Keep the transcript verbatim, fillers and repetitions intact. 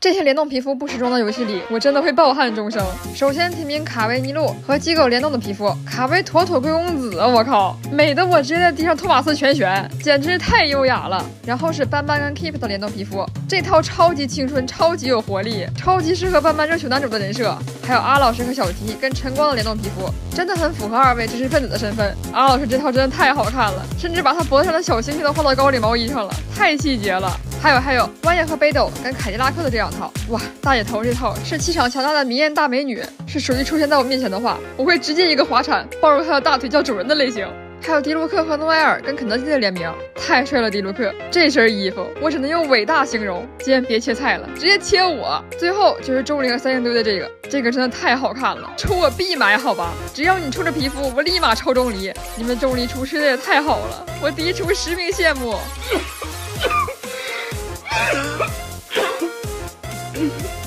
这些联动皮肤不时装的游戏里，我真的会抱憾终生。首先提名卡维尼路和机构联动的皮肤，卡维妥妥贵公子，我靠，美的我直接在地上托马斯全旋，简直太优雅了。然后是斑斑跟 Keep 的联动皮肤，这套超级青春，超级有活力，超级适合斑斑热血男主的人设。还有阿老师和小吉跟晨光的联动皮肤，真的很符合二位知识分子的身份。阿老师这套真的太好看了，甚至把他脖子上的小星星都画到高领毛衣上了，太细节了。还有还有，弯叶和北斗跟凯迪拉克的这两套，哇，大姐头这套是气场强大的迷艳大美女，是属于出现在我面前的话，我会直接一个滑铲抱住她的大腿叫主人的类型。还有迪卢克和诺埃尔跟肯德基的联名，太帅了！迪卢克这身衣服，我只能用伟大形容。今天别切菜了，直接切我。最后就是钟离和三星堆的这个，这个真的太好看了，出我必买，好吧？只要你出着皮肤，我立马抽钟离。你们钟离厨师的也太好了，我嫡出实名羡慕。